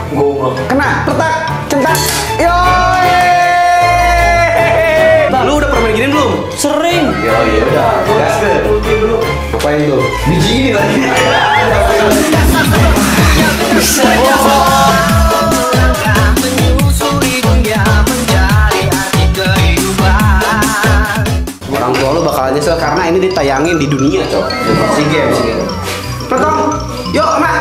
Kena, petak, centang. Yoi. Lu udah pernah main gini belum? Sering. Ya udah. Gas ke. Apain tuh? Biji ini lagi. Orang tua lu bakalan nyesel karena ini ditayangin di dunia, Cok. SEA Games gitu. Potong. Yuk, Mak.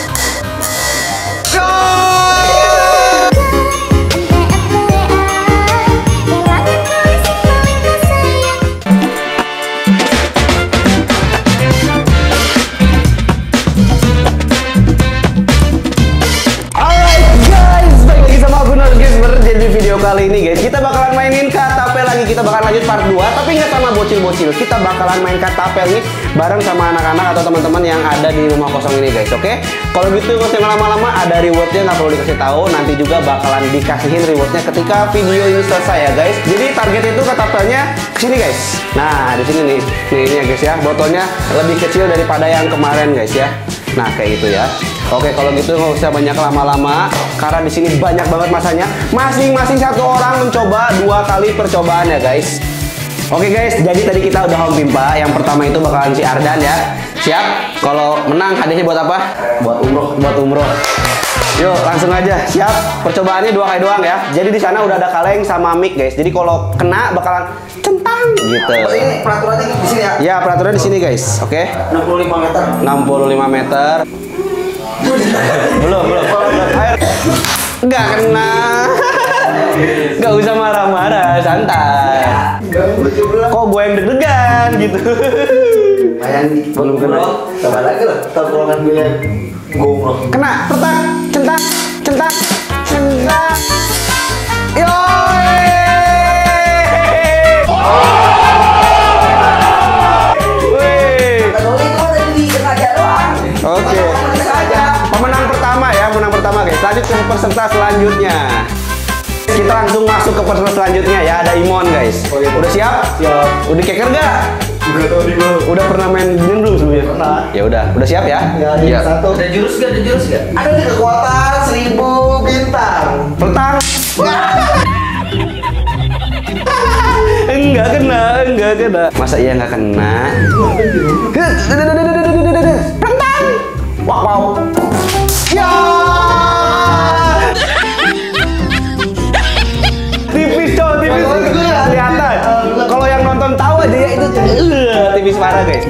Kali ini guys, kita bakalan mainin katapel lagi. Kita bakalan lanjut part 2, tapi nggak sama bocil-bocil. Kita bakalan main katapel nih bareng sama anak-anak atau teman-teman yang ada di rumah kosong ini guys. Oke? Kalau gitu nggak usah lama-lama, ada rewardnya, nggak perlu dikasih tahu. Nanti juga bakalan dikasihin rewardnya ketika video ini selesai ya guys. Jadi target itu katapelnya kesini guys. Nah di sini nih, ini ya guys ya. Botolnya lebih kecil daripada yang kemarin guys ya. Nah kayak gitu ya. Oke, kalau gitu nggak usah banyak lama-lama karena di sini banyak banget masanya. Masing-masing satu orang mencoba 2 kali percobaan ya guys. Oke guys, jadi tadi kita udah home pimpa. Yang pertama itu bakalan si Ardan ya. Siap? Kalau menang hadiahnya buat apa? Buat umroh. Buat umroh. Yuk langsung aja. Siap? Percobaannya 2 kali doang ya. Jadi di sana udah ada kaleng sama mic guys. Jadi kalau kena bakalan centang gitu. Ini peraturannya di sini ya? Ya peraturannya di sini guys. Oke? 65 meter. 65 meter. belum air nggak kena. Nggak usah marah-marah, santai. Kok gue yang deg-degan gitu. Belum kena. Coba lagi loh, tolongan gue yang goblok. Kena, petak, centang, centang, centang. Yoi. Oke. Pemenang pertama guys. Lanjut ke peserta selanjutnya. Kita langsung masuk ke peserta selanjutnya ya. Ada Imon guys. Udah siap? Siap. Udah keker gak? Udah tau di bawah. Udah pernah main gini belum sebelumnya? Pernah. Ya udah siap ya? Ya, satu. Ada jurus gak? Ada nih kekuatan 1000 bintang. Petang. Enggak kena. Masa iya nggak kena? Pentang. Wow. Ya. Tipis coy, tipis. Kelihatan. Kalau yang nonton tahu aja ya itu tipis parah guys.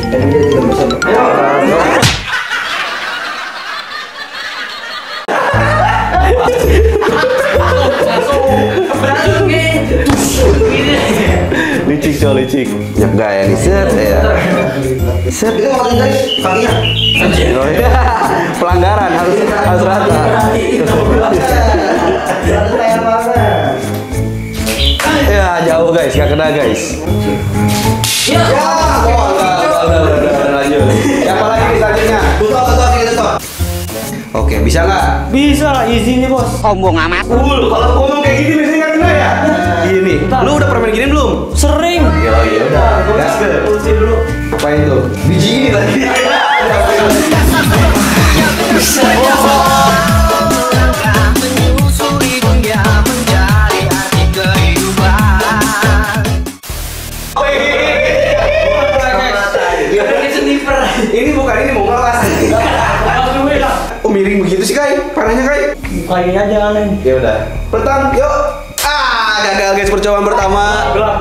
Licik. Nyap gaya nih, set ya. Set. Kakinya. Pelanggaran harus rata. Ya jauh guys, gak kena guys. Ya. Udah lanjut. Siapa lagi selanjutnya? Tutup. Oke, bisa nggak? Bisa lah, izinnya bos. Sombong amat. Kalau ngomong kayak gini biasanya nggak kena ya? Gini. Lu udah pernah main gini belum? Sering. Ya udah. Gas ke. Dulu. Apain tuh? Biji ini lagi. Ini bukan ini mau ngelas. Oh miring begitu sih Kai? Parahnya Kai? Kayaknya aja aneh. Ya udah. Pertama, yuk. Gagal guys percobaan pertama. Gelap.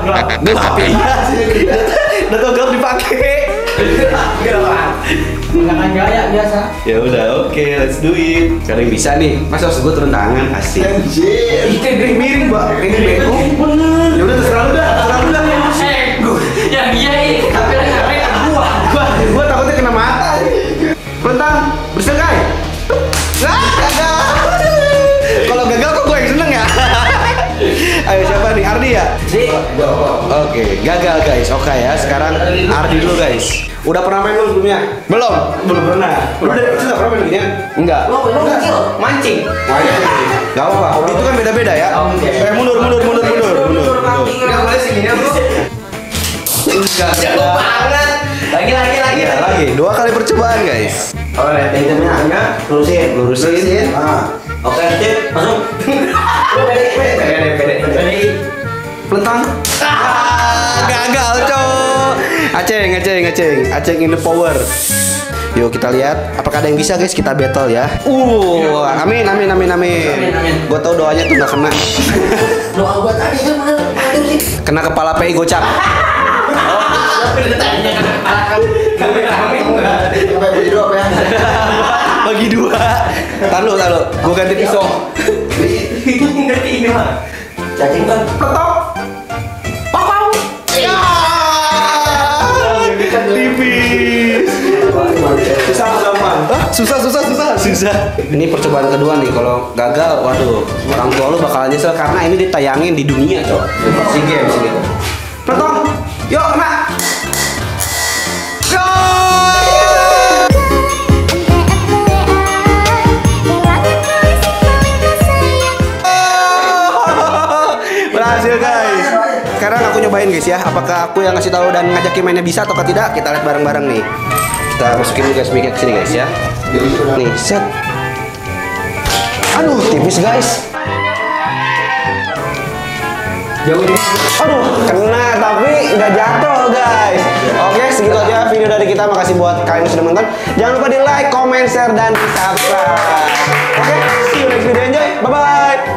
Udah tau gelap dipakai. Menggunakan gaya biasa. Ya udah, oke, let's do it. Sekarang bisa nih. Masa harus gue turun tangan asik. Ini miring, Mbak. Ini bego. Bener. Ya udah terserah lu dah. Yang iya ini tapi Gua takutnya kena mata. Pentang, bersih Kai. Gagal. Kalau gagal kok gue yang seneng ya. Ayo siapa nih? Ardi ya? Oke, gagal guys. Oke ya, sekarang Ardi dulu guys. Udah pernah main belum sebelumnya? Belum pernah. Lu dari kecil nggak pernah main beginian? Enggak. Lo kecil, mancing. Gak apa-apa. Hobi itu kan beda-beda ya. Mundur. Nggak boleh segini bro. Enggak. Jago banget. Lagi. 2 kali percobaan guys. Oh, itemnya lurusin. Lurusin. Nah, Oke, Cip, masuk. Pede. Pelentang. Gagal, cowok. Aceng in the power. Yuk kita lihat apakah ada yang bisa guys, kita battle ya. Amin. Gue tau doanya tuh gak kena. Doa gua tadi kan mana? Kena kepala PI gocap. Bagi dua apa ya? Bagi 2. Taruh. Gue ganti pisau. Ngerti ini mah. Cacing kan. Petok. Papau. Ya. Tipis. Susah. Ini percobaan kedua nih. Kalau gagal, waduh, orang tua lu bakalan nyesel karena ini ditayangin di dunia, coy. Si game gitu. Petok. Yuk, kena. Go! Berhasil guys. Sekarang aku nyobain guys ya, apakah aku yang ngasih tahu dan ngajakin mainnya bisa atau tidak? Kita lihat bareng-barang nih. Kita masukin dulu guys mic-nya ke sini guys ya. Nih, set. Aduh, tipis guys. Jauh ini. Aduh, kena tapi nggak jatuh guys. Oke, segitu aja video dari kita. Makasih buat kalian yang sudah nonton. Jangan lupa di like, comment, share, dan di subscribe. Oke, see you next video. Enjoy. Bye bye.